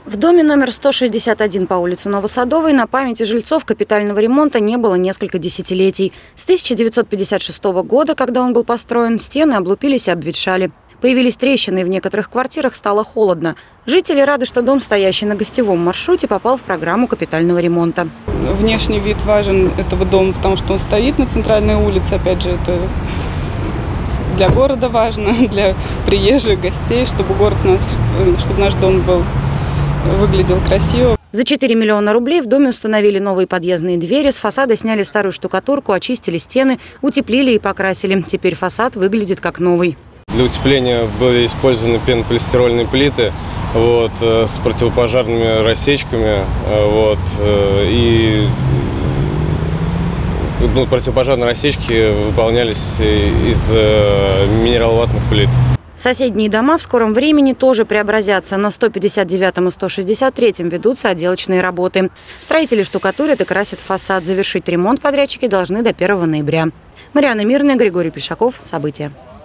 В доме номер 161 по улице Новосадовой на памяти жильцов капитального ремонта не было несколько десятилетий. С 1956 года, когда он был построен, стены облупились и обветшали. Появились трещины, и в некоторых квартирах стало холодно. Жители рады, что дом, стоящий на гостевом маршруте, попал в программу капитального ремонта. Внешний вид важен этого дома, потому что он стоит на центральной улице. Опять же, это для города важно, для приезжих, гостей, чтобы наш дом выглядел красиво. За 4 миллиона рублей в доме установили новые подъездные двери, с фасада сняли старую штукатурку, очистили стены, утеплили и покрасили. Теперь фасад выглядит как новый. Для утепления были использованы пенополистирольные плиты с противопожарными рассечками. Противопожарные рассечки выполнялись из минераловатных плит. Соседние дома в скором времени тоже преобразятся. На 159 и 163 ведутся отделочные работы. Строители штукатурят и красят фасад. Завершить ремонт подрядчики должны до 1 ноября. Марьяна Мирная, Григорий Пешаков. События.